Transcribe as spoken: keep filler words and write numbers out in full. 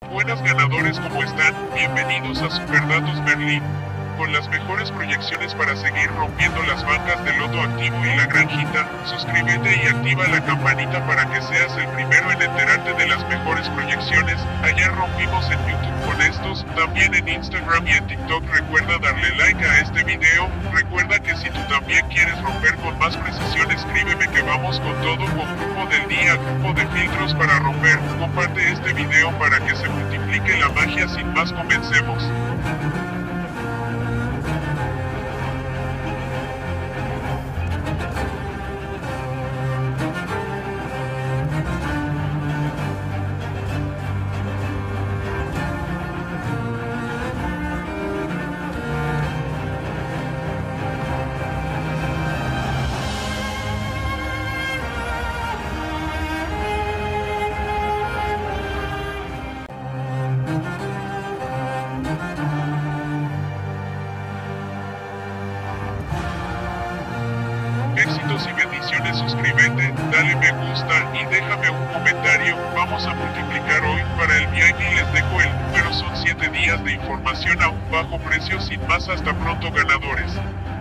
Buenas ganadores, ¿cómo están? Bienvenidos a Superdatos Merlin. Con las mejores proyecciones para seguir rompiendo las bancas de loto activo y la granjita, suscríbete y activa la campanita para que seas el primero en enterarte de las mejores proyecciones. Ayer rompimos en YouTube con estos, también en Instagram y en TikTok. Recuerda darle like a este video. Recuerda que si tú también quieres romper con más precisión, escríbeme que vamos con todo, con grupo del día, grupo de filtros para romper. Comparte este video para que se multiplique la magia. Sin más, comencemos. Éxitos y bendiciones. Suscríbete, dale me gusta y déjame un comentario. Vamos a multiplicar hoy. Para el V I P les dejo el número. Son siete días de información a un bajo precio. Sin más, hasta pronto, ganadores.